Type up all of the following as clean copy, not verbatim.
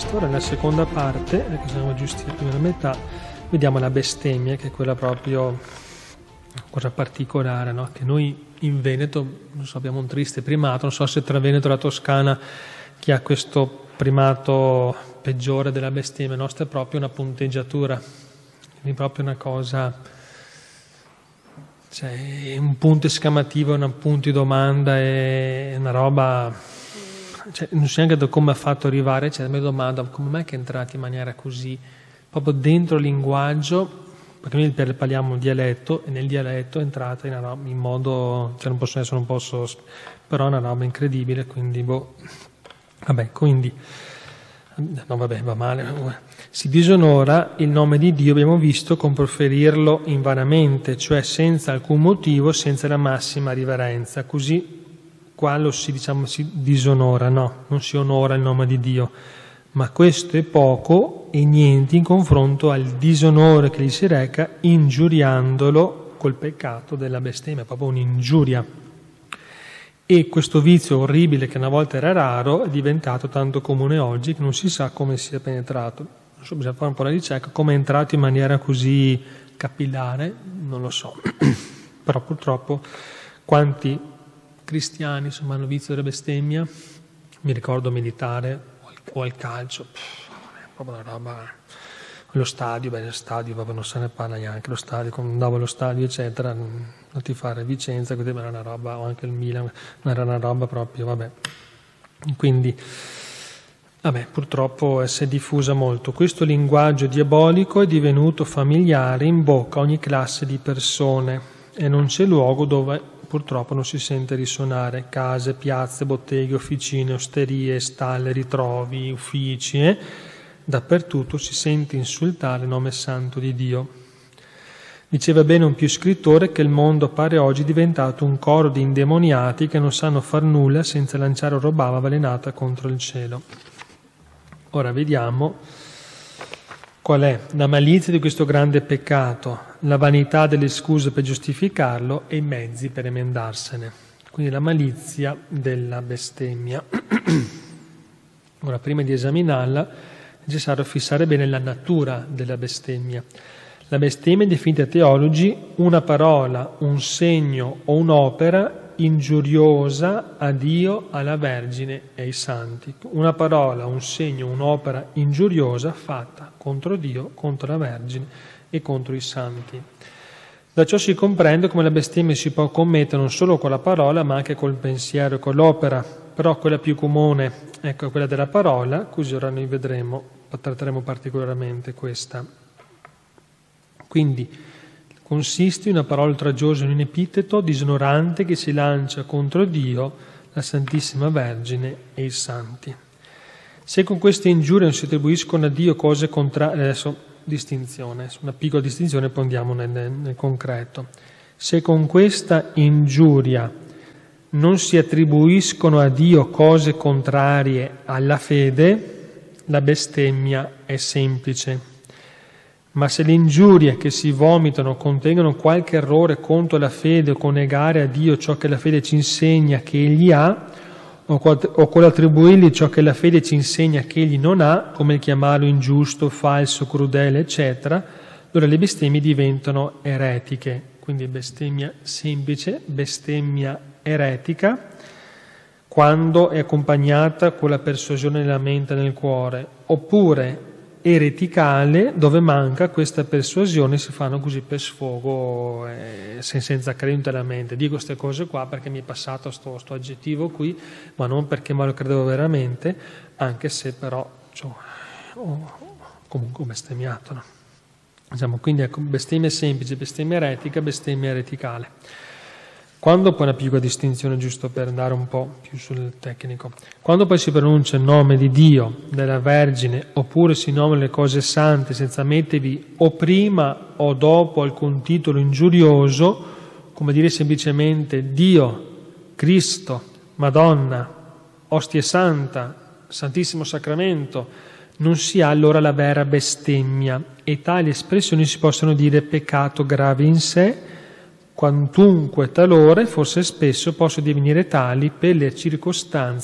questo. Ora nella seconda parte, che siamo giusti alla prima metà, vediamo la bestemmia, che è quella proprio cosa particolare, no? Che noi in Veneto, abbiamo un triste primato, non so se tra Veneto e la Toscana chi ha questo primato peggiore della bestemmia, nostra è proprio una punteggiatura, quindi proprio una cosa, cioè un punto esclamativo, un punto di domanda, è una roba, cioè, non so neanche da come ha fatto arrivare, cioè la mia domanda, come mai che è entrato in maniera così, proprio dentro il linguaggio, perché noi parliamo dialetto e nel dialetto è entrata in modo, cioè non posso, però è una roba incredibile, quindi va male. Si disonora il nome di Dio, abbiamo visto, con proferirlo invanamente, cioè senza alcun motivo, senza la massima riverenza. Così qua si disonora, no, non si onora il nome di Dio, ma questo è poco e niente in confronto al disonore che gli si reca ingiuriandolo col peccato della bestemmia, proprio un'ingiuria. E questo vizio orribile, che una volta era raro, è diventato tanto comune oggi che non si sa come sia penetrato. Non so, bisogna fare un po' la ricerca, come è entrato in maniera così capillare, non lo so. Però purtroppo quanti cristiani hanno vizio della bestemmia, mi ricordo militare o al calcio, proprio una roba. Lo stadio, lo stadio proprio non se ne parla neanche, lo stadio, quando andavo allo stadio eccetera, non ti fare Vicenza, quindi era una roba, o anche il Milan, era una roba proprio, quindi purtroppo si è diffusa molto. Questo linguaggio diabolico è divenuto familiare in bocca a ogni classe di persone e non c'è luogo dove purtroppo non si sente risuonare. Case, piazze, botteghe, officine, osterie, stalle, ritrovi, uffici, dappertutto si sente insultare il nome santo di Dio. Diceva bene un più scrittore che il mondo pare oggi diventato un coro di indemoniati che non sanno far nulla senza lanciare robava avvelenata contro il cielo. Ora vediamo qual è la malizia di questo grande peccato, la vanità delle scuse per giustificarlo e i mezzi per emendarsene. Quindi la malizia della bestemmia. Ora, prima di esaminarla, è necessario fissare bene la natura della bestemmia. La bestemmia è definita dai teologi una parola, un segno o un'opera ingiuriosa a Dio, alla Vergine e ai santi. Una parola, un segno, un'opera ingiuriosa fatta contro Dio, contro la Vergine e contro i santi. Da ciò si comprende come la bestemmia si può commettere non solo con la parola ma anche col pensiero e con l'opera, però quella più comune è quella della parola, così ora noi tratteremo particolarmente questa. Quindi consiste in una parola oltraggiosa, in un epiteto disonorante che si lancia contro Dio, la Santissima Vergine e i santi. Se con queste ingiurie non si attribuiscono a Dio cose contrarie, adesso distinzione, una piccola distinzione, poi andiamo nel concreto. Se con questa ingiuria non si attribuiscono a Dio cose contrarie alla fede, la bestemmia è semplice. Ma se le ingiurie che si vomitano contengono qualche errore contro la fede o con negare a Dio ciò che la fede ci insegna che Egli ha, o con attribuirgli ciò che la fede ci insegna che Egli non ha, come il chiamarlo ingiusto, falso, crudele, eccetera, allora le bestemmie diventano eretiche. Quindi bestemmia semplice, bestemmia eretica, quando è accompagnata con la persuasione nella mente e nel cuore, oppure ereticale, dove manca questa persuasione, si fanno così per sfogo, senza credere nella mente. Dico queste cose qua perché mi è passato sto aggettivo qui, ma non perché me lo credevo veramente, anche se però ho comunque bestemmiato. No? Quindi ecco, bestemmia semplice, bestemmia eretica, bestemmia ereticale. Quando poi una piccola distinzione, giusto per andare un po' più sul tecnico, quando poi si pronuncia il nome di Dio, della Vergine, oppure si nominano le cose sante senza mettervi o prima o dopo alcun titolo ingiurioso, come dire semplicemente Dio, Cristo, Madonna, Ostia Santa, Santissimo Sacramento, non si ha allora la vera bestemmia, e tali espressioni si possono dire peccato grave in sé, quantunque talore, forse spesso, possono divenire tali per le circostanze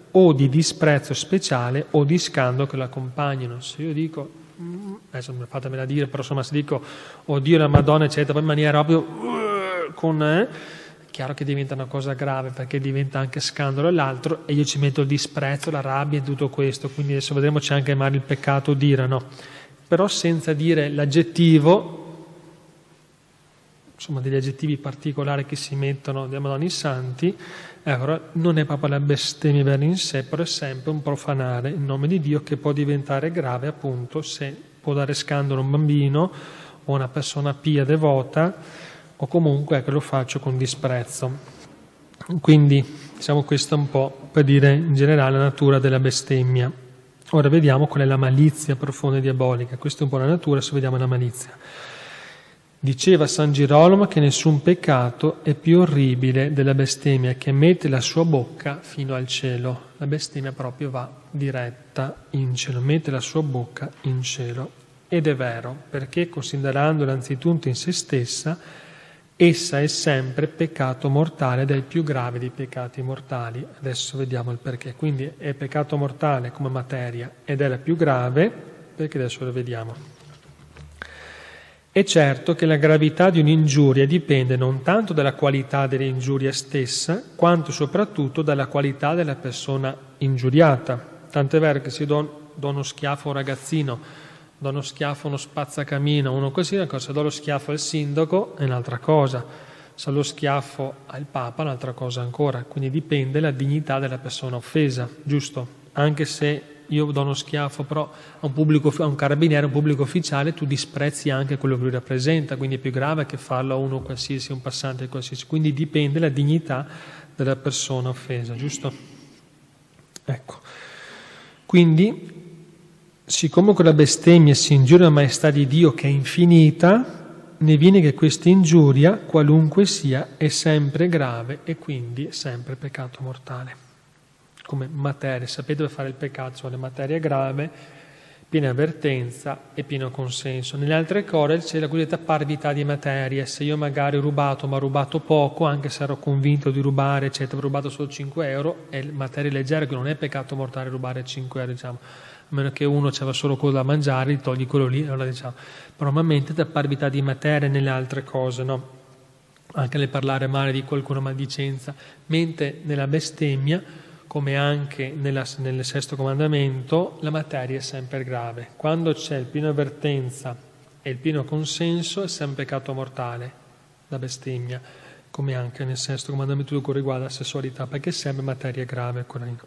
o di disprezzo speciale o di scandalo che lo accompagnino. Se io dico, adesso fatemela dire, però insomma se dico oddio la Madonna eccetera, poi in maniera proprio con chiaro che diventa una cosa grave, perché diventa anche scandalo all'altro e io ci metto il disprezzo, la rabbia e tutto questo, quindi adesso vedremo c'è anche magari il peccato d'ira, no? Però senza dire l'aggettivo, insomma degli aggettivi particolari che si mettono della Madonna ai santi, non è proprio la bestemmia vera in sé, però è sempre un profanare il nome di Dio che può diventare grave appunto se può dare scandalo a un bambino o una persona pia, devota, o comunque che lo faccio con disprezzo. Quindi diciamo questo un po' per dire in generale la natura della bestemmia. Ora vediamo qual è la malizia profonda e diabolica. Questa è un po' la natura, adesso vediamo la malizia. Diceva San Girolamo che nessun peccato è più orribile della bestemmia, che mette la sua bocca fino al cielo. La bestemmia proprio va diretta in cielo, mette la sua bocca in cielo. Ed è vero, perché considerandola anzitutto in se stessa, essa è sempre peccato mortale ed è il più grave dei peccati mortali. Adesso vediamo il perché. Quindi è peccato mortale come materia ed è la più grave, perché adesso lo vediamo. È certo che la gravità di un'ingiuria dipende non tanto dalla qualità dell'ingiuria stessa, quanto soprattutto dalla qualità della persona ingiuriata. Tant'è vero che se do uno schiaffo a un ragazzino, do uno schiaffo a uno spazzacamino, uno così, una cosa, se do lo schiaffo al sindaco è un'altra cosa, se do lo schiaffo al Papa è un'altra cosa ancora, quindi dipende dalla dignità della persona offesa, giusto? Anche se io do uno schiaffo però a un carabiniere, a un pubblico ufficiale, tu disprezzi anche quello che lui rappresenta, quindi è più grave che farlo a uno qualsiasi, un passante qualsiasi, quindi dipende dalla dignità della persona offesa, giusto? Ecco, quindi siccome con la bestemmia si ingiuria la maestà di Dio che è infinita, ne viene che questa ingiuria, qualunque sia, è sempre grave e quindi è sempre peccato mortale. Come materia, sapete per fare il peccato sono le materie grave, piena avvertenza e pieno consenso. Nelle altre cose c'è la cosiddetta parvità di materie. Se io magari ho rubato, ma ho rubato poco, anche se ero convinto di rubare, eccetera, ho rubato solo 5 euro, è materia leggera, che non è peccato mortale rubare 5 euro, diciamo. A meno che uno c'aveva solo quello da mangiare, gli togli quello lì, allora diciamo. Però normalmente da parvità di materia nelle altre cose, no? Anche nel parlare male di qualcuno, maldicenza, mentre nella bestemmia, come anche nel sesto comandamento, la materia è sempre grave. Quando c'è il pieno avvertenza e il pieno consenso è sempre peccato mortale, la bestemmia, come anche nel sesto comandamento che riguarda la sessualità, perché è sempre materia grave.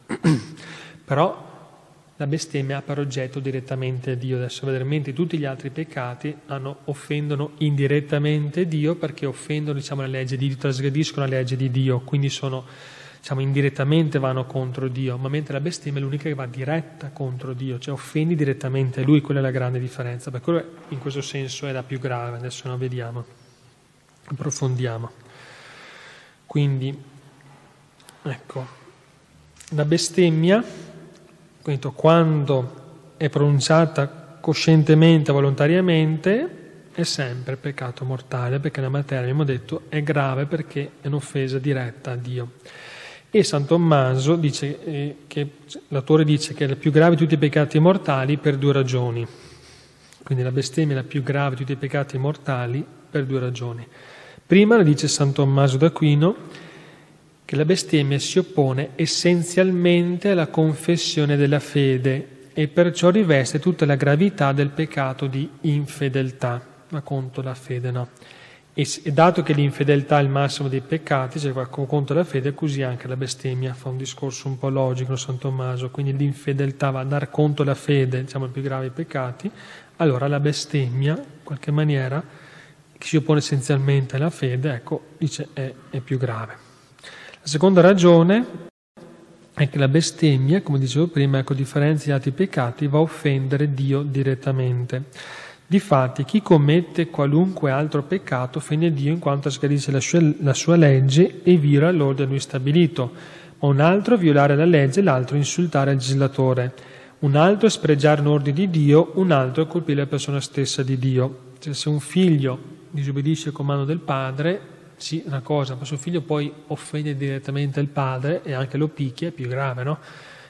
Però la bestemmia ha per oggetto direttamente Dio. Adesso vedremo, mentre tutti gli altri peccati offendono indirettamente Dio, perché offendono, diciamo, la legge di Dio, trasgrediscono la legge di Dio, quindi sono, diciamo, indirettamente vanno contro Dio, ma mentre la bestemmia è l'unica che va diretta contro Dio, cioè offendi direttamente Lui, quella è la grande differenza, per quello in questo senso è la più grave. Adesso lo vediamo, approfondiamo. Quindi, ecco, la bestemmia, quando è pronunciata coscientemente, volontariamente, è sempre peccato mortale, perché la materia, abbiamo detto, è grave perché è un'offesa diretta a Dio. E San Tommaso dice che l'autore dice che è la più grave di tutti i peccati mortali per 2 ragioni. Quindi la bestemmia è la più grave di tutti i peccati mortali per 2 ragioni. Prima, lo dice San Tommaso d'Aquino, che la bestemmia si oppone essenzialmente alla confessione della fede e perciò riveste tutta la gravità del peccato di infedeltà, ma contro la fede no. E dato che l'infedeltà è il massimo dei peccati, cioè contro la fede, così anche la bestemmia fa un discorso un po' logico, San Tommaso, quindi l'infedeltà va a dar contro la fede, diciamo il più grave dei peccati, allora la bestemmia, in qualche maniera, che si oppone essenzialmente alla fede, ecco, dice è più grave. La seconda ragione è che la bestemmia, come dicevo prima, ecco, a differenza di altri peccati, va a offendere Dio direttamente. Difatti, chi commette qualunque altro peccato offende Dio in quanto trasgredisce la sua legge e viola l'ordine a lui stabilito, ma un altro è violare la legge e l'altro è insultare il legislatore, un altro è spregiare un ordine di Dio, un altro è colpire la persona stessa di Dio. Cioè, se un figlio disobbedisce il comando del padre, una cosa, ma suo figlio poi offende direttamente il padre e anche lo picchia, è più grave, no?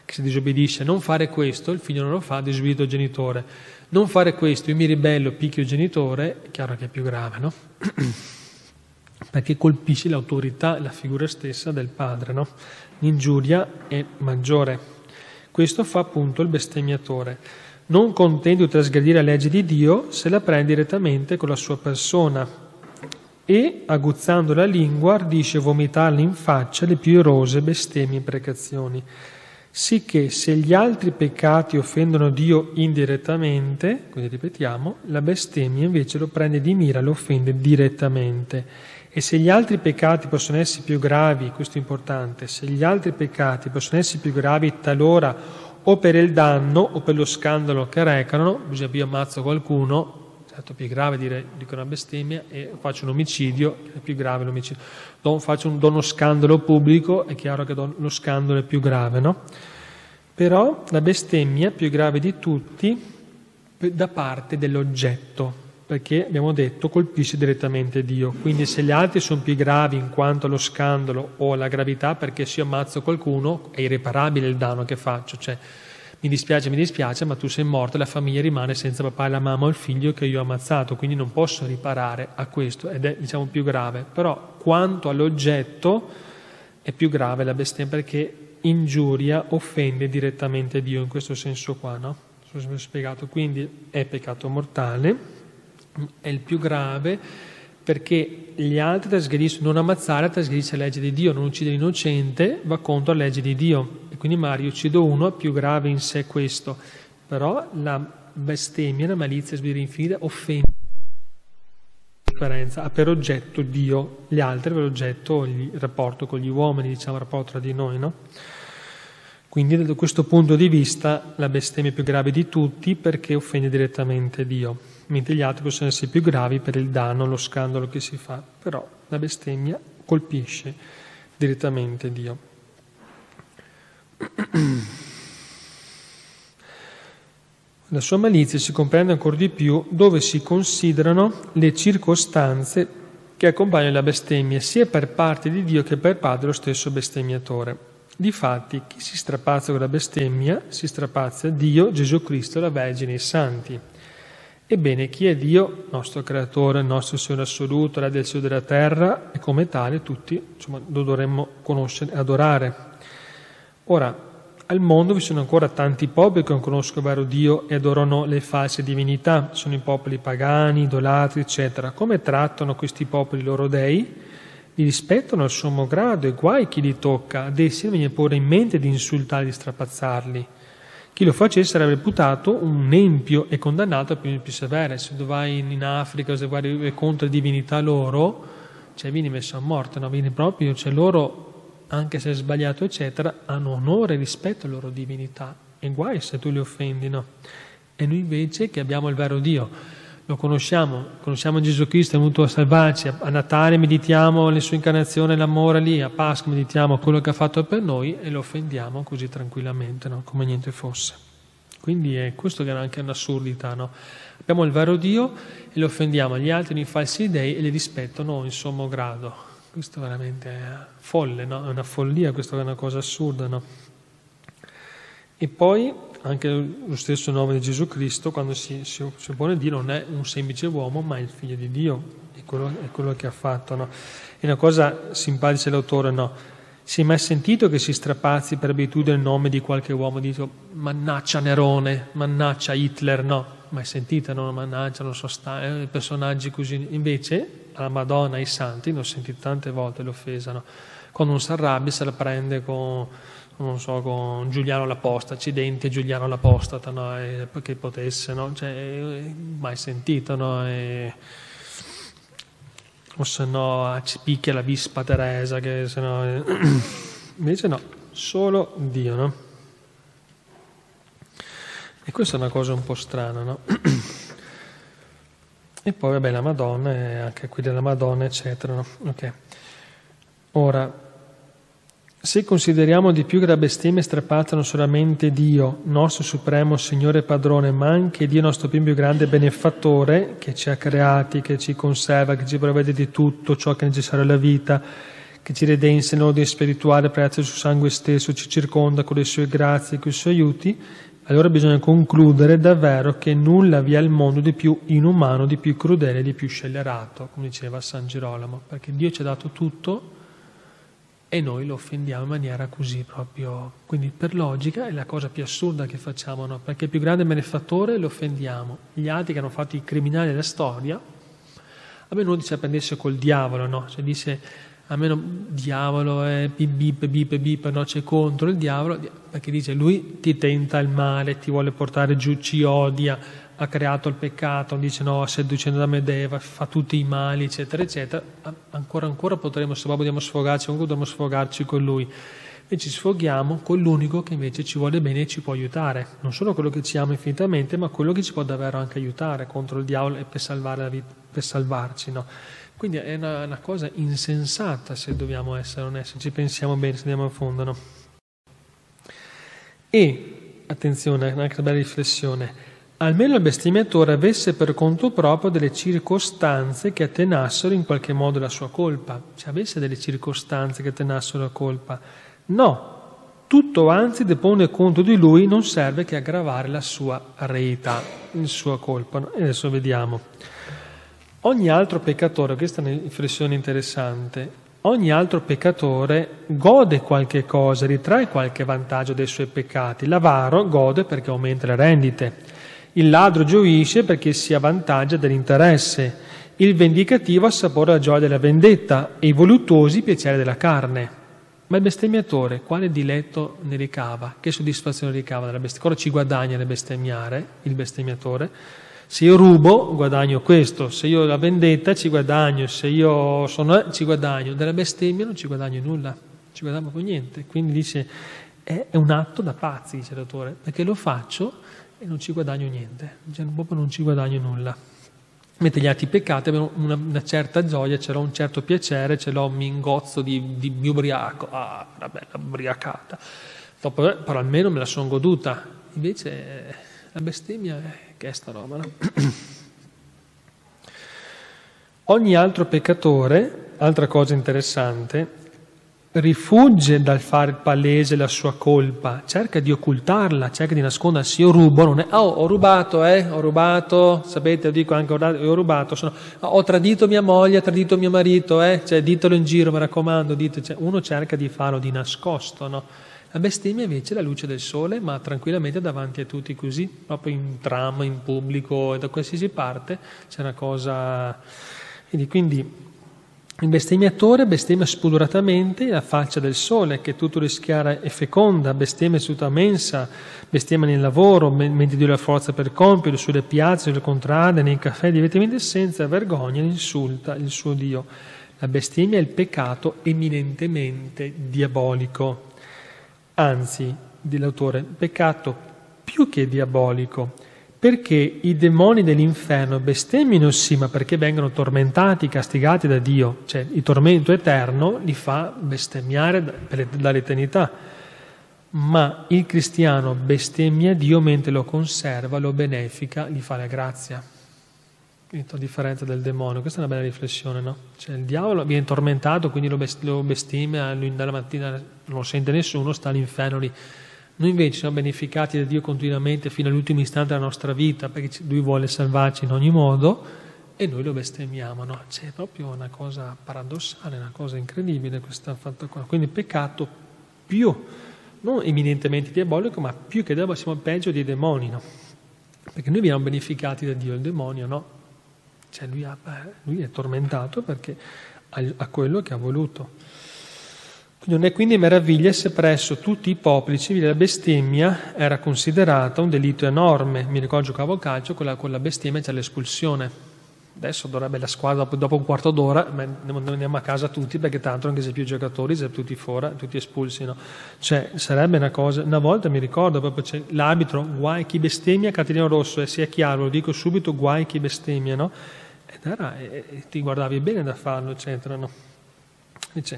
che si disobbedisce, non fare questo, il figlio non lo fa, disobbedito il genitore. Non fare questo, io mi ribello, picchio il genitore, è chiaro che è più grave, no? Perché colpisce l'autorità, la figura stessa del padre, no? L'ingiuria è maggiore. Questo fa appunto il bestemmiatore. Non contento di trasgredire la legge di Dio, se la prende direttamente con la sua persona e, aguzzando la lingua, ardisce vomitarle in faccia le più erose bestemmie e imprecazioni. Sicché se gli altri peccati offendono Dio indirettamente, quindi ripetiamo, la bestemmia invece lo prende di mira, lo offende direttamente. E se gli altri peccati possono essere più gravi, questo è importante, se gli altri peccati possono essere più gravi talora o per il danno o per lo scandalo che recano, bisogna io ammazzo qualcuno, certo più grave dico una bestemmia e faccio un omicidio, è più grave l'omicidio. Do uno scandalo pubblico, è chiaro che lo scandalo è più grave, no? Però la bestemmia più grave di tutti da parte dell'oggetto, perché abbiamo detto colpisce direttamente Dio. Quindi se gli altri sono più gravi in quanto allo scandalo o alla gravità, perché se io ammazzo qualcuno è irreparabile il danno che faccio, cioè mi dispiace, ma tu sei morto e la famiglia rimane senza papà e la mamma o il figlio che io ho ammazzato, quindi non posso riparare a questo ed è diciamo più grave. Però quanto all'oggetto è più grave la bestemmia perché ingiuria, offende direttamente Dio in questo senso qua, no? Non so se ho spiegato, quindi è peccato mortale, è il più grave perché gli altri trasgrediscono, non ammazzare trasgredisce la legge di Dio, non uccidere l'innocente va contro la legge di Dio. Quindi magari uccido uno, è più grave in sé questo, però la bestemmia, la malizia, sbirra infinita, offende ha per oggetto Dio, gli altri per oggetto il rapporto con gli uomini, diciamo, il rapporto tra di noi, no? Quindi da questo punto di vista la bestemmia è più grave di tutti perché offende direttamente Dio, mentre gli altri possono essere più gravi per il danno, lo scandalo che si fa, però la bestemmia colpisce direttamente Dio. La sua malizia si comprende ancora di più dove si considerano le circostanze che accompagnano la bestemmia sia per parte di Dio che per parte dello stesso bestemmiatore. Difatti chi si strapazza con la bestemmia si strapazza Dio, Gesù Cristo, la Vergine e i Santi. Ebbene, chi è Dio, nostro Creatore, nostro Signore assoluto, Re del cielo e della terra, e come tale tutti lo dovremmo conoscere e adorare. Ora, al mondo vi sono ancora tanti popoli che non conoscono il vero Dio e adorano le false divinità, sono i popoli pagani, idolatri, eccetera. Come trattano questi popoli i loro dei? Li rispettano al sommo grado e guai chi li tocca, ad essi non viene pure in mente di insultarli, di strapazzarli. Chi lo facesse sarebbe reputato un empio e condannato a pene più severe. Se tu vai in Africa, se vai contro le divinità loro, vieni messo a morte, no? Vieni proprio, loro, anche se è sbagliato, eccetera, hanno onore e rispetto alla loro divinità. E guai se tu li offendi, no? E noi invece che abbiamo il vero Dio, lo conosciamo Gesù Cristo, è venuto a salvarci, a Natale meditiamo le sue incarnazioni, l'amore lì, a Pasqua meditiamo quello che ha fatto per noi e lo offendiamo così tranquillamente, no? Come niente fosse. Quindi è questo che è anche un'assurdità, no? Abbiamo il vero Dio e lo offendiamo, gli altri i falsi dei e li rispettano in sommo grado. Questo è veramente folle, no? È una follia, questa è una cosa assurda, no? E poi anche lo stesso nome di Gesù Cristo, quando si oppone a Dio, non è un semplice uomo, ma è il figlio di Dio, è quello che ha fatto, no? E una cosa simpatica l'autore, no? Si è mai sentito che si strapazzi per abitudine il nome di qualche uomo, dico mannaccia Nerone, mannaccia Hitler, no? Mai sentita, no? Mannaggia, non so, personaggi così. Invece alla Madonna, ai santi, ne ho sentito tante volte l'offesa, no? Quando non si arrabbia se la prende con Giuliano l'Apostata, accidenti Giuliano l'Apostata, no? Perché potesse, no? Mai sentito, no? O se no ci picchia la Vispa Teresa, che se no... Invece no, solo Dio, no? E questa è una cosa un po' strana, no? E poi, vabbè, la Madonna, e anche qui della Madonna, eccetera, no? Ok. Ora, se consideriamo di più che la bestemmia strapazzano solamente Dio, nostro supremo Signore e Padrone, ma anche Dio nostro più grande benefattore, che ci ha creati, che ci conserva, che ci provvede di tutto ciò che è necessario alla vita, che ci redense nell'ordine spirituale grazie al suo sangue stesso, ci circonda con le sue grazie e con i suoi aiuti, allora bisogna concludere davvero che nulla vi è al mondo di più inumano, di più crudele, di più scellerato, come diceva San Girolamo, perché Dio ci ha dato tutto e noi lo offendiamo in maniera così proprio. Quindi per logica è la cosa più assurda che facciamo, no? Perché il più grande benefattore lo offendiamo. Gli altri che hanno fatto i criminali della storia, a me uno dice prendesse col diavolo, no? Cioè dice a me diavolo è bip bip bip, no? C'è contro il diavolo, perché dice lui ti tenta il male, ti vuole portare giù, ci odia, ha creato il peccato, dice no, seducendo da Medeva, fa tutti i mali, eccetera, eccetera. Ancora potremo, se vogliamo sfogarci, comunque dobbiamo sfogarci con lui. E ci sfoghiamo con l'unico che invece ci vuole bene e ci può aiutare. Non solo quello che ci ama infinitamente, ma quello che ci può davvero anche aiutare contro il diavolo e per salvare la vita, per salvarci, no? Quindi è una cosa insensata se dobbiamo essere onesti, ci pensiamo bene, se andiamo a fondo, no? E, attenzione, anche una bella riflessione, almeno il bestemmiatore avesse per conto proprio delle circostanze che attenassero in qualche modo la sua colpa, cioè avesse delle circostanze che attenassero la colpa. No, tutto anzi depone conto di lui, non serve che aggravare la sua reità, la sua colpa. No? E adesso vediamo. Ogni altro peccatore, questa è una riflessione interessante, ogni altro peccatore gode qualche cosa, ritrae qualche vantaggio dai suoi peccati. L'avaro gode perché aumenta le rendite. Il ladro gioisce perché si avvantaggia dell'interesse. Il vendicativo assapora la gioia della vendetta e i voluttuosi i piaceri della carne. Ma il bestemmiatore quale diletto ne ricava? Che soddisfazione ricava dalla bestemmia? Cosa ci guadagna nel bestemmiare il bestemmiatore? Se io rubo guadagno questo, se io ho la vendetta ci guadagno, se io ci guadagno. Della bestemmia non ci guadagno nulla, non ci guadagno proprio niente. Quindi dice è un atto da pazzi, dice l'autore, perché lo faccio e non ci guadagno niente, cioè, proprio non ci guadagno nulla. Mentre gli altri peccati avevano una certa gioia, ce l'ho un certo piacere, ce l'ho un mingozzo di ubriaco, una bella ubriacata, dopo, però almeno me la sono goduta. Invece la bestemmia che è sta roba, no? Ogni altro peccatore, altra cosa interessante, rifugge dal fare palese la sua colpa, cerca di occultarla, cerca di nascondersi. Io rubo, non è ho rubato, sapete, lo dico anche, ho rubato, ho tradito mia moglie, ho tradito mio marito, cioè ditelo in giro, mi raccomando, dite, cioè, uno cerca di farlo di nascosto, no? La bestemmia invece è la luce del sole, ma tranquillamente davanti a tutti così, proprio in tram, in pubblico, da qualsiasi parte c'è una cosa. Quindi il bestemmiatore bestemmia spudoratamente la faccia del sole, che tutto rischiara e feconda, bestemmia seduta mensa, bestemmia nel lavoro, mentre Dio la forza per compierlo, sulle piazze, sulle contrade, nei caffè, direttamente senza vergogna insulta il suo Dio. La bestemmia è il peccato eminentemente diabolico. Anzi, dice l'autore, peccato più che diabolico, perché i demoni dell'inferno bestemmiano sì, ma perché vengono tormentati, castigati da Dio, cioè il tormento eterno li fa bestemmiare dall'eternità, ma il cristiano bestemmia Dio mentre lo conserva, lo benefica, gli fa la grazia. A differenza del demonio, questa è una bella riflessione, no? Cioè il diavolo viene tormentato, quindi lo bestemmia, lui dalla mattina non lo sente nessuno, sta all'inferno lì. Noi invece siamo beneficati da Dio continuamente fino all'ultimo istante della nostra vita, perché Lui vuole salvarci in ogni modo e noi lo bestemmiamo, no? C'è proprio una cosa paradossale, una cosa incredibile questa fatta qua. Quindi peccato più, non eminentemente diabolico, ma più che diabolico, siamo peggio dei demoni, no? Perché noi veniamo beneficati da Dio, il demonio no. Cioè lui è tormentato perché ha quello che ha voluto. Non è quindi meraviglia se presso tutti i popoli civili la bestemmia era considerata un delitto enorme. Mi ricordo, giocavo a calcio, con la bestemmia c'è l'espulsione. Adesso dovrebbe la squadra, dopo un quarto d'ora andiamo a casa tutti, perché tanto anche se più giocatori, se tutti fuori, tutti espulsi, no? Cioè sarebbe una cosa, una volta mi ricordo proprio c'è l'arbitro, guai chi bestemmia, cartellino rosso, e sia chiaro, lo dico subito, guai chi bestemmia, no? E ti guardavi bene da farlo, eccetera, no? Dice,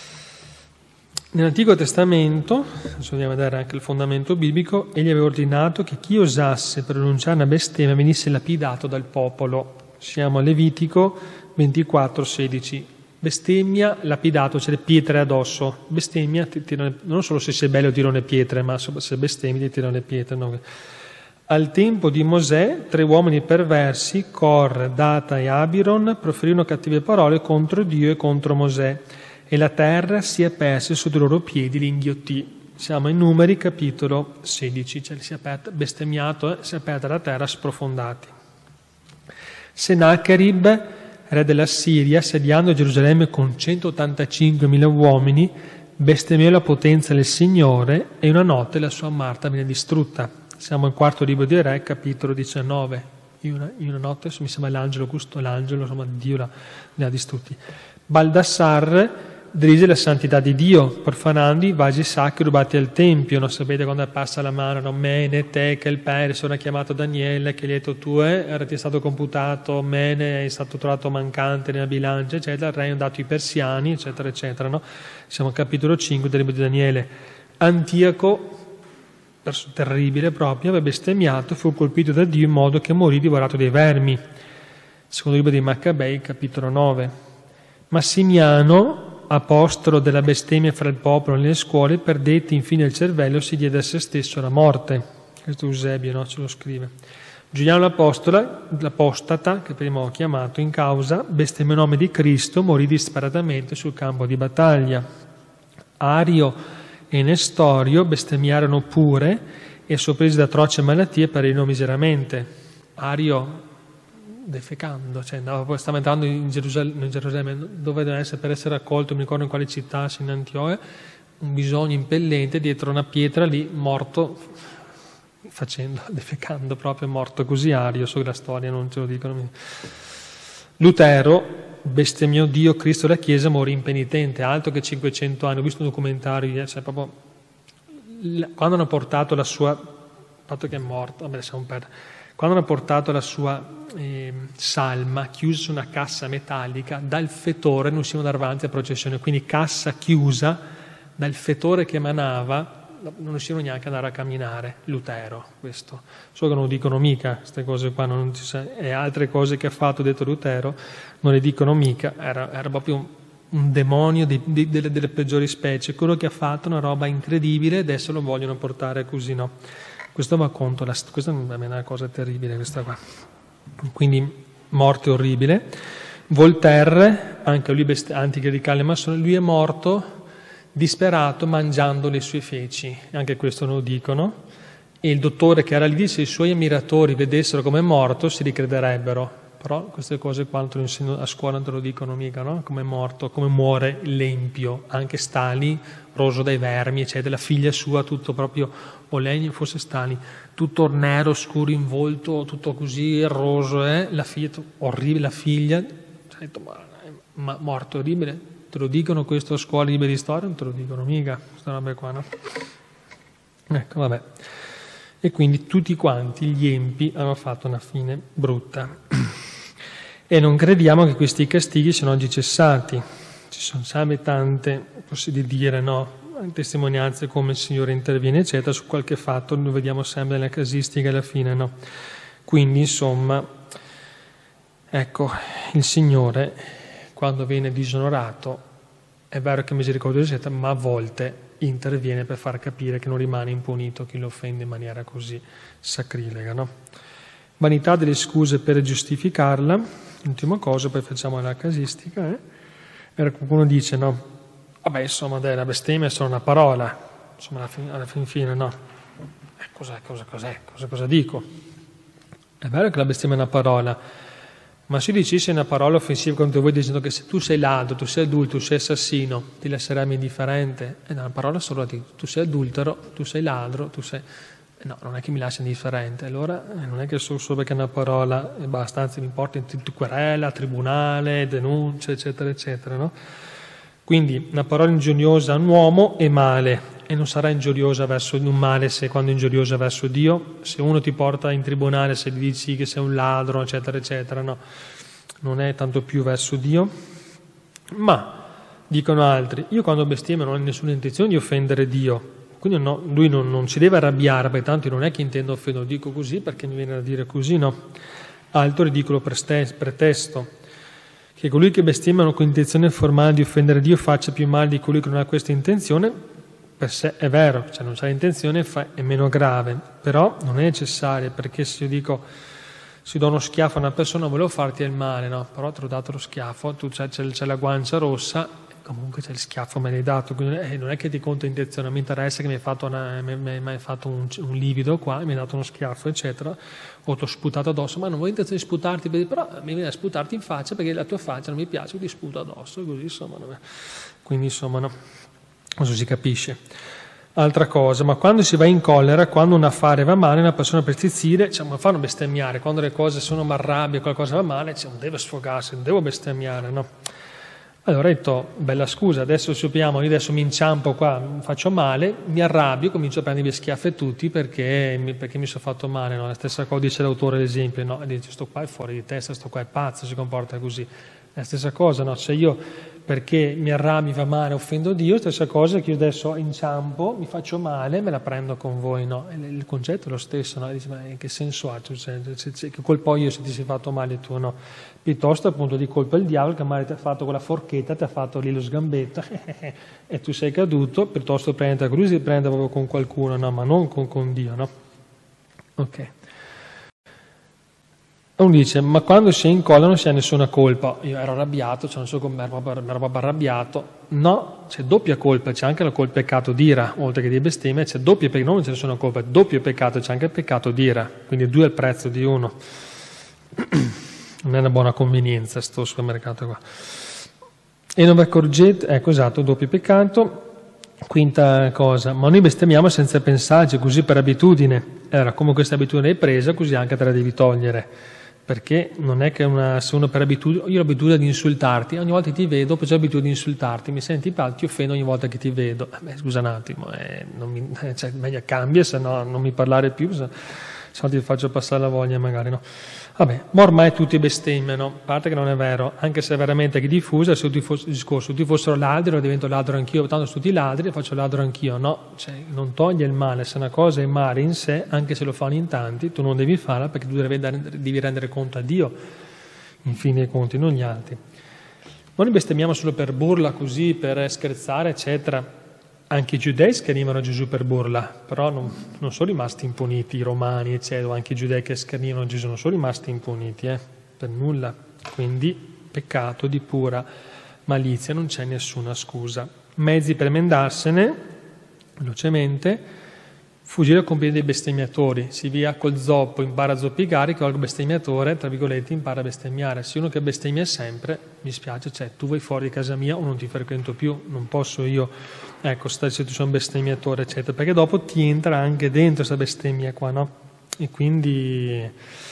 nell'Antico Testamento, adesso andiamo a vedere anche il fondamento biblico, egli aveva ordinato che chi osasse pronunciare una bestemmia venisse lapidato dal popolo. Siamo a Levitico 24:16. bestemmia, lapidato, cioè le pietre addosso. Bestemmia, non solo se sei bello tirano le pietre, ma se bestemmi ti tirano le pietre. No? Al tempo di Mosè, 3 uomini perversi, Cor, Data e Abiron, proferirono cattive parole contro Dio e contro Mosè, e la terra si aperse sotto i loro piedi, li inghiottì. Siamo in Numeri, capitolo 16, cioè si è aperta, bestemmiato, si è aperta la terra, sprofondati. Sennacherib, re della Siria, assediando Gerusalemme con 185.000 uomini, bestemmiò la potenza del Signore e una notte la sua Marta viene distrutta. Siamo al 4 libro di Re, capitolo 19. In una notte, mi sembra l'angelo, insomma Dio li ha distrutti. Baldassar dirige la santità di Dio, profanando i vasi sacri rubati al Tempio. Non sapete quando passa la mano, no? Mene, Tekel, Peres, sono chiamato Daniele, che lieto tu era ti stato computato, Mene è stato trovato mancante nella bilancia, eccetera, il re ha dato i persiani, eccetera, eccetera. No? Siamo al capitolo 5 del libro di Daniele. Antioco, terribile proprio, aveva bestemmiato, fu colpito da Dio in modo che morì divorato dai vermi. Secondo libro dei Maccabei, capitolo 9. Massimiano, apostolo della bestemmia fra il popolo nelle scuole, perdette infine il cervello, si diede a se stesso la morte. Questo Eusebio, no? Ce lo scrive. Giuliano l'apostata, che prima ho chiamato, in causa, bestemmiò il nome di Cristo, morì disperatamente sul campo di battaglia. Ario e Nestorio bestemmiarono pure e sorpresi da atroce malattie perirono miseramente. Ario defecando, cioè stava entrando in Gerusalemme, dove deve essere per essere accolto, mi ricordo in quale città, in Antioche, un bisogno impellente, dietro una pietra lì, morto, defecando proprio, morto così. Ario, so che la storia non ce lo dicono. Lutero bestemmiò Dio, Cristo e la Chiesa, morì impenitente, altro che 500 anni. Ho visto un documentario, cioè proprio quando hanno portato la sua, fatto che è morto, quando hanno portato la sua salma chiusa su una cassa metallica, dal fetore non uscivano davanti a processione, quindi cassa chiusa, dal fetore che emanava non riuscivano neanche ad andare a camminare. Lutero, questo. So che non lo dicono mica, queste cose qua, non si sa, e altre cose che ha fatto, detto Lutero, non le dicono mica, era proprio un demonio delle peggiori specie. Quello che ha fatto è una roba incredibile, adesso lo vogliono portare così, no? Questo va contro, questa è una cosa terribile, questa qua. Quindi, morte orribile. Voltaire, anche lui anticlericale massone, lui è morto disperato mangiando le sue feci, anche questo non lo dicono, e il dottore che era lì disse: se i suoi ammiratori vedessero come è morto si ricrederebbero. Però queste cose qua te lo insegno a scuola, non te lo dicono mica, no? Come è morto, come muore l'empio, anche Stalin, roso dai vermi, eccetera, la figlia sua tutto proprio, o Lenin, forse Stalin, tutto nero, scuro in volto, tutto così, roso, la figlia, orribile, la figlia, ma morto orribile. Te lo dicono questo a scuola libere di storia? Non te lo dicono mica, questa roba qua, no? Ecco, vabbè. E quindi tutti quanti gli empi hanno fatto una fine brutta. E non crediamo che questi castighi siano oggi cessati. Ci sono sempre tante, possibili dire, no? Testimonianze come il Signore interviene, eccetera, su qualche fatto, lo vediamo sempre nella casistica alla fine, no? Quindi, insomma, ecco, il Signore, quando viene disonorato, è vero che è misericordioso, eccetera, ma a volte interviene per far capire che non rimane impunito chi lo offende in maniera così sacrilega, no? Vanità delle scuse per giustificarla, l'ultima cosa, poi facciamo la casistica. Qualcuno dice, no, vabbè, insomma, dai, la bestemmia è solo una parola, insomma, alla fine, no. Cosa dico? È vero che la bestemmia è una parola, ma se dicessi una parola offensiva contro voi dicendo che se tu sei ladro, tu sei adulto, tu sei assassino, ti lascerai indifferente, è una parola solo a te, tu sei adultero, tu sei ladro, tu sei... No, non è che mi lascia indifferente, allora non è che solo perché è una parola e basta, anzi mi porta in querela, tribunale, denuncia, eccetera, eccetera, no? Quindi una parola ingiuriosa a un uomo è male, e non sarà ingiuriosa verso un male se quando è ingiuriosa verso Dio. Se uno ti porta in tribunale, se gli dici che sei un ladro, eccetera, eccetera, no, non è tanto più verso Dio. Ma, dicono altri, io quando bestemmio non ho nessuna intenzione di offendere Dio, quindi no, lui non si deve arrabbiare, perché tanto non è che intendo offendere, dico così perché mi viene da dire così, no? Altro ridicolo pretesto, che che colui che bestemmia non con intenzione formale di offendere Dio faccia più male di colui che non ha questa intenzione, per sé è vero, cioè non c'è l'intenzione, è meno grave, però non è necessario, perché se io dico, se do uno schiaffo a una persona, volevo farti il male, no? Però ti ho dato lo schiaffo, tu c'è la guancia rossa, comunque c'è il schiaffo, me l'hai dato, quindi non è che ti conto intenzione, mi interessa che mi hai fatto, un livido qua, mi hai dato uno schiaffo, eccetera, o ti ho sputato addosso, ma non ho intenzione di sputarti, però mi viene a sputarti in faccia perché la tua faccia non mi piace, ti sputo addosso, così insomma, quindi insomma no, non si capisce. Altra cosa, ma quando si va in collera, quando un affare va male, una persona per stizzire, cioè, ma fanno bestemmiare, quando le cose sono m'arrabbio, qualcosa va male, cioè, non deve sfogarsi, non devo bestemmiare, no? Allora ho detto, bella scusa, adesso sappiamo, io adesso mi inciampo qua, faccio male, mi arrabbio, comincio a prendermi schiaffi tutti perché mi sono fatto male, no? La stessa cosa dice l'autore, l'esempio, no? E dice, sto qua è fuori di testa, sto qua è pazzo, si comporta così. La stessa cosa, no? Se io perché mi arrabbio, mi va male, offendo Dio, stessa cosa che io adesso inciampo, mi faccio male, me la prendo con voi, no? Il concetto è lo stesso, no? Dice, ma in che senso ha? Che colpa ho io se ti sei fatto male tu, no? Piuttosto appunto di colpa il diavolo che magari ti ha fatto con la forchetta, ti ha fatto lì lo sgambetto e tu sei caduto, piuttosto prendete con lui, si prende proprio con qualcuno, no? Ma non con Dio, no? Ok. Uno dice, ma quando si è in collera non si ha nessuna colpa. Io ero arrabbiato, cioè non so come ero proprio arrabbiato. No, c'è doppia colpa, c'è anche il peccato d'ira, oltre che di bestemmia, c'è doppia peccato, non c'è nessuna colpa, è doppio peccato, c'è anche il peccato d'ira, quindi 2 al prezzo di 1. Non è una buona convenienza sto supermercato qua. E non vi accorgete, ecco esatto, doppio peccato. Quinta cosa, ma noi bestemmiamo senza pensarci, così per abitudine. Allora, come questa abitudine hai presa, così anche te la devi togliere. Perché non è che se uno per abitudine, io ho l'abitudine di insultarti, ogni volta che ti vedo, poi ho l'abitudine di insultarti, mi senti male, ti offendo ogni volta che ti vedo. Scusa un attimo, meglio cambia, se no non mi parlare più, se no ti faccio passare la voglia magari, no? Vabbè, ma ormai tutti bestemmiano, a parte che non è vero, anche se è veramente che diffusa, se tutti fossero ladri, lo divento ladro anch'io, tanto sono tutti ladri, faccio ladro anch'io, no, cioè, non toglie il male, se una cosa è male in sé, anche se lo fanno in tanti, tu non devi farla perché tu devi rendere conto a Dio, in fin dei conti, non gli altri. Ma noi bestemmiamo solo per burla, così, per scherzare, eccetera. Anche i giudei schernivano Gesù per burla, però non sono rimasti impuniti, i romani, eccetera, anche i giudei che schernivano Gesù non sono rimasti impuniti, per nulla. Quindi peccato di pura malizia, non c'è nessuna scusa. Mezzi per emendarsene, velocemente, fuggire al compito dei bestemmiatori. Si via col zoppo, impara a zoppicare, che il bestemmiatore, tra virgolette, impara a bestemmiare. Se uno che bestemmia sempre, mi spiace, cioè tu vai fuori di casa mia o non ti frequento più, non posso io, ecco, se tu sei un bestemmiatore, eccetera, perché dopo ti entra anche dentro questa bestemmia qua, no? E quindi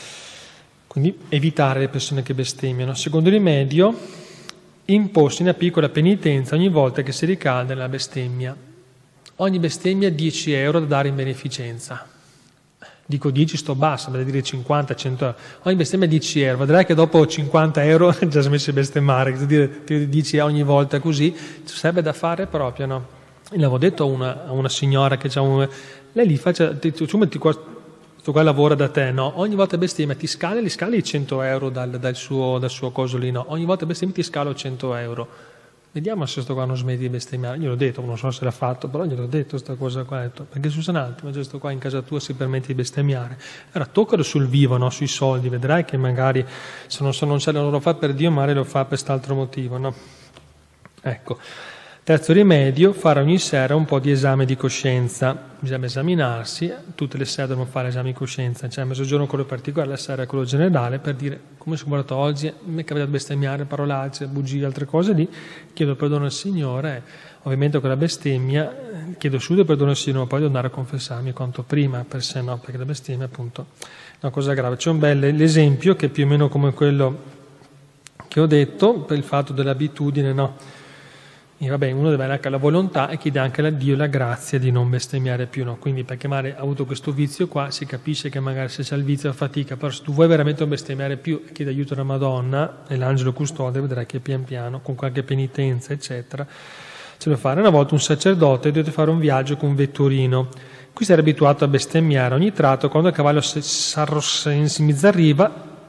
evitare le persone che bestemmiano. Secondo rimedio, imposti una piccola penitenza ogni volta che si ricade nella bestemmia. Ogni bestemmia 10 euro da dare in beneficenza. Dico 10, sto basso, vale dire 50, 100 euro. Ogni bestemmia 10 euro. Vedrai che dopo 50 euro hai già smesso di bestemmare. Dire 10 euro ogni volta così, sarebbe da fare proprio, no? L'avevo detto a una signora che lei lì faccia, questo qua lavora da te, no? Ogni volta bestemmia ti scali 100 euro dal suo coso lì, no? Ogni volta bestemmia ti scalo 100 euro. Vediamo se sto qua non smetti di bestemmiare. Gliel'ho detto, non so se l'ha fatto, però gliel'ho detto questa cosa qua. Detto, perché scusa un attimo, sto qua in casa tua si permette di bestemmiare. Allora toccalo sul vivo, no? Sui soldi, vedrai che magari se non lo fa per Dio, magari lo fa per quest'altro motivo, no? Ecco. Terzo rimedio, fare ogni sera un po' di esame di coscienza. Bisogna esaminarsi, tutte le sere dobbiamo fare esami di coscienza, cioè a mezzogiorno quello particolare, la sera quello generale, per dire come sono guardato oggi, mi è capitato bestemmiare, parolacce, bugie, altre cose lì, chiedo perdono al Signore, ovviamente con la bestemmia chiedo subito perdono al Signore, poi devo andare a confessarmi quanto prima, per se no, perché la bestemmia appunto è una cosa grave. C'è un bel esempio che è più o meno come quello che ho detto, per il fatto dell'abitudine, no? E vabbè, uno deve avere anche la volontà e chiede anche a Dio la grazia di non bestemmiare più, no? Quindi perché magari ha avuto questo vizio qua, si capisce che magari se c'è il vizio la fatica, però se tu vuoi veramente non bestemmiare più e chiedi aiuto alla Madonna e l'angelo custode, vedrai che pian piano, con qualche penitenza, eccetera, ce lo fare. Una volta un sacerdote doveva fare un viaggio con un vetturino. Qui si era abituato a bestemmiare ogni tratto, quando il cavallo si arriva,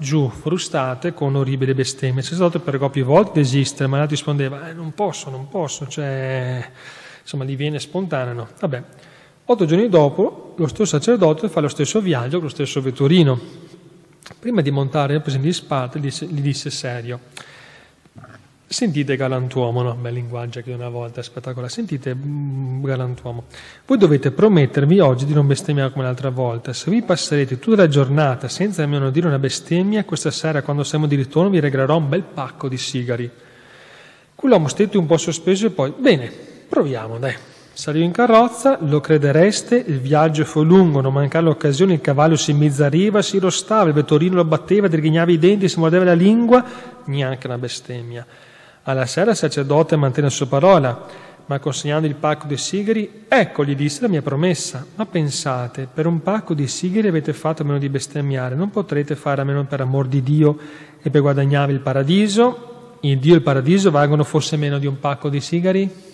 giù, frustate, con orribili bestemmie. Il sacerdote pregò più volte di desistere, ma l'altro rispondeva, non posso, cioè, insomma, gli viene spontaneo. Vabbè. 8 giorni dopo, lo stesso sacerdote fa lo stesso viaggio con lo stesso vetturino. Prima di montare presente di Sparta, gli disse serio: sentite galantuomo, no? Bel linguaggio che una volta, spettacolare. Sentite galantuomo, voi dovete promettermi oggi di non bestemmiare come l'altra volta. Se vi passerete tutta la giornata senza nemmeno dire una bestemmia, questa sera quando siamo di ritorno vi regalerò un bel pacco di sigari. Quell'uomo stette un po' sospeso e poi, bene, proviamo, dai. Salì in carrozza, lo credereste, il viaggio fu lungo, non mancava l'occasione, il cavallo si imbizzarriva, si rostava, il vetturino lo batteva, dirghignava i denti, si mordeva la lingua, neanche una bestemmia. Alla sera il sacerdote mantenne la sua parola, ma consegnando il pacco di sigari, ecco, gli disse la mia promessa, ma pensate, per un pacco di sigari avete fatto a meno di bestemmiare, non potrete fare a meno per amor di Dio e per guadagnare il paradiso? Il Dio e il paradiso valgono forse meno di un pacco di sigari?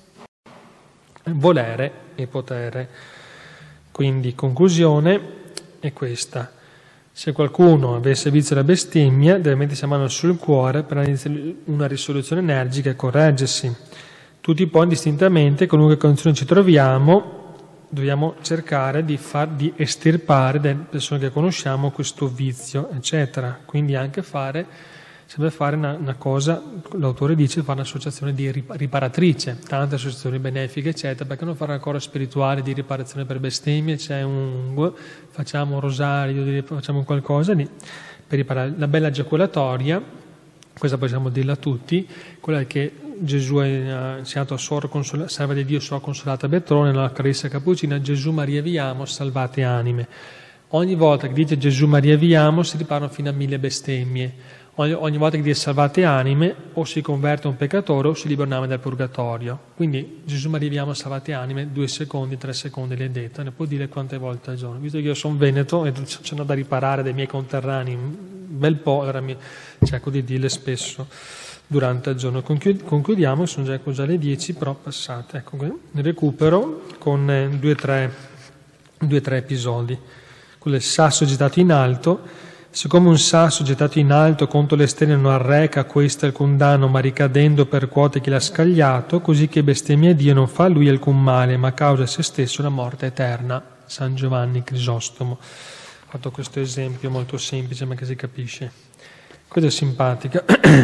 Volere e potere. Quindi conclusione è questa: se qualcuno avesse vizio della bestemmia deve mettersi la mano sul cuore per iniziare una risoluzione energica e correggersi. Tutti poi indistintamente, con qualunque condizione ci troviamo, dobbiamo cercare di estirpare dalle persone che conosciamo questo vizio, eccetera. Quindi anche sempre fare una cosa, l'autore dice, fare un'associazione di riparatrice, tante associazioni benefiche, eccetera, perché non fare una cosa spirituale di riparazione per bestemmie, facciamo un rosario, facciamo qualcosa lì, per riparare. La bella giaculatoria, questa possiamo dirla a tutti, quella che Gesù ha insegnato a Sor Serva di Dio, Sor Consolata Betrone, nella Carissa Cappuccina, Gesù Maria viamo, salvate anime. Ogni volta che dite Gesù Maria viamo si riparano fino a 1000 bestemmie. Ogni volta che dice salvate anime, o si converte un peccatore o si libera dal purgatorio. Quindi Gesù Maria viamo, salvate anime, 2 secondi, 3 secondi l'è detto, ne può dire quante volte al giorno. Visto che io sono veneto e c'è da riparare dai miei conterranei un bel po', allora cerco di dirle spesso durante il giorno. Concludiamo, sono già le 10, però passate. Ecco, ne recupero con 2 o 3 episodi. Quello del sasso gettato in alto. Siccome un sasso gettato in alto contro l'esterno non arreca a questo alcun danno, ma ricadendo percuote chi l'ha scagliato, così che bestemmia Dio non fa a lui alcun male, ma causa a se stesso la morte eterna. San Giovanni Crisostomo. Ho fatto questo esempio molto semplice, ma che si capisce. Cosa è simpatica?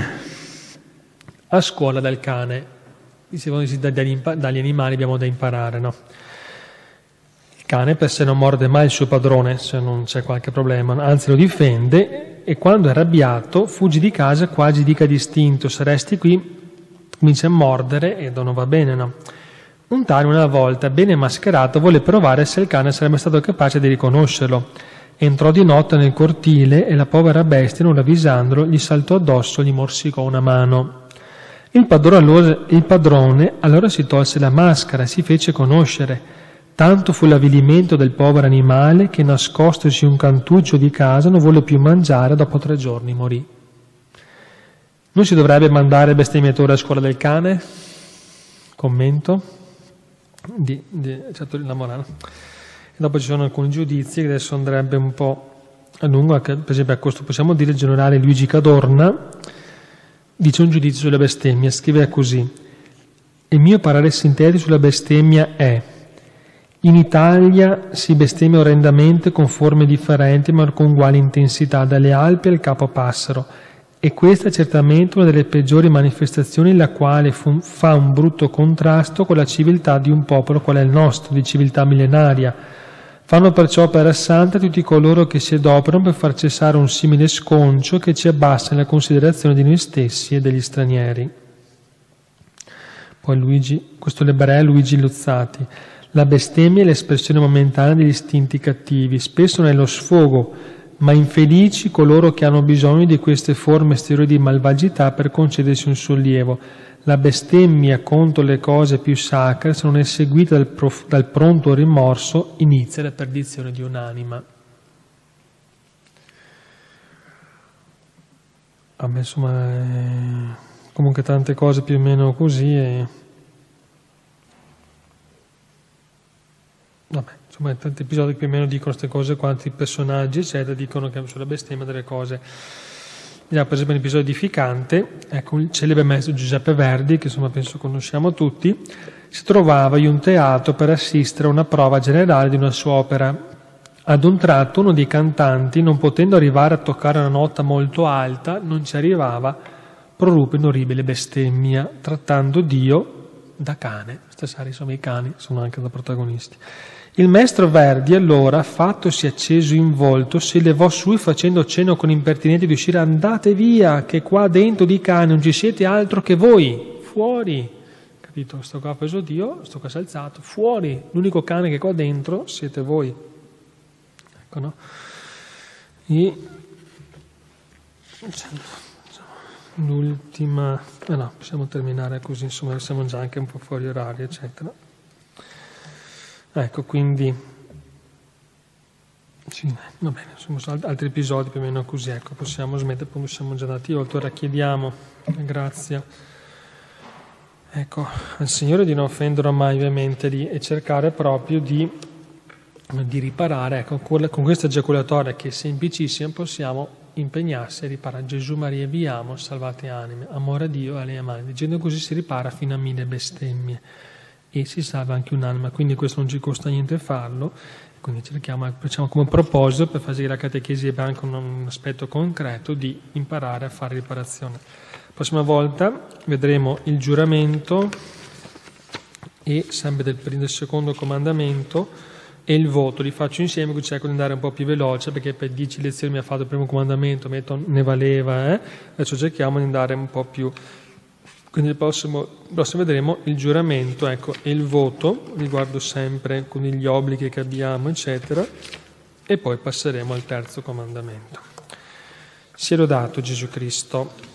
A scuola dal cane, dagli animali abbiamo da imparare, no? Il cane per sé non morde mai il suo padrone se non c'è qualche problema, anzi lo difende, e quando è arrabbiato fuggi di casa quasi dica distinto: se resti qui comincia a mordere e non va bene, no? Un tale una volta, ben mascherato, volle provare se il cane sarebbe stato capace di riconoscerlo. Entrò di notte nel cortile e la povera bestia, non ravvisandolo, gli saltò addosso e gli morsicò una mano. Il padrone allora si tolse la maschera e si fece conoscere. Tanto fu l'avvilimento del povero animale che, nascostosi in un cantuccio di casa, non volle più mangiare, dopo 3 giorni morì. Non si dovrebbe mandare bestemmiatore a scuola del cane? Commento di la Morana. E dopo ci sono alcuni giudizi che adesso andrebbe un po' a lungo, per esempio a questo possiamo dire il generale Luigi Cadorna dice un giudizio sulla bestemmia, scrive così: il mio parere sintetico sulla bestemmia è: in Italia si bestemmia orrendamente con forme differenti ma con uguale intensità, dalle Alpi al Capo Passero, e questa è certamente una delle peggiori manifestazioni, la quale fa un brutto contrasto con la civiltà di un popolo qual è il nostro, di civiltà millenaria. Fanno perciò opera santa tutti coloro che si adoperano per far cessare un simile sconcio che ci abbassa nella considerazione di noi stessi e degli stranieri. Poi questo l'ebrea Luigi Luzzati. La bestemmia è l'espressione momentanea degli istinti cattivi, spesso non è lo sfogo, ma infelici coloro che hanno bisogno di queste forme esteriori di malvagità per concedersi un sollievo. La bestemmia contro le cose più sacre, se non è seguita dal pronto rimorso, inizia la perdizione di un'anima. A me insomma comunque tante cose più o meno così e vabbè, insomma tanti episodi che più o meno dicono queste cose, quanti personaggi eccetera dicono che sulla bestemmia delle cose. Per esempio un episodio edificante, ecco, il celebre maestro Giuseppe Verdi, che insomma penso conosciamo tutti, si trovava in un teatro per assistere a una prova generale di una sua opera. Ad un tratto uno dei cantanti, non potendo arrivare a toccare una nota molto alta, non ci arrivava, proruppe un'orribile bestemmia, trattando Dio da cane. Stessari, insomma, i cani sono anche da protagonisti. Il maestro Verdi allora, fattosi acceso in volto, si levò su e facendo cenno con impertinenti di uscire: andate via, che qua dentro di cani non ci siete altro che voi, fuori. Capito? Sto qua ha preso Dio, sto qua si è alzato, fuori, l'unico cane che qua dentro siete voi. Ecco, no? L'ultima, no, possiamo terminare così, insomma, siamo già anche un po' fuori orario, eccetera. Ecco, quindi, sì, va bene, insomma, altri episodi più o meno così, ecco, possiamo smettere, poi siamo già andati oltre. Ora chiediamo grazia, ecco, al Signore di non offenderlo mai, ovviamente, e cercare proprio di riparare, ecco, con questa ejaculatoria che è semplicissima possiamo impegnarsi a riparare. Gesù, Maria, vi amo, salvate anime, amore a Dio e alle mani. Dicendo così si ripara fino a 1000 bestemmie e si salva anche un'anima, quindi questo non ci costa niente farlo, quindi facciamo come proposito, per far sì che la catechesi abbia anche un aspetto concreto, di imparare a fare riparazione. La prossima volta vedremo il giuramento e sempre del secondo comandamento e il voto. Li faccio insieme, così cerco di andare un po' più veloce, perché per 10 lezioni mi ha fatto il primo comandamento, ne valeva, adesso cerchiamo di andare un po' più. Quindi il prossimo vedremo il giuramento, ecco, e il voto, riguardo sempre con gli obblighi che abbiamo, eccetera, e poi passeremo al terzo comandamento. Sia lodato Gesù Cristo.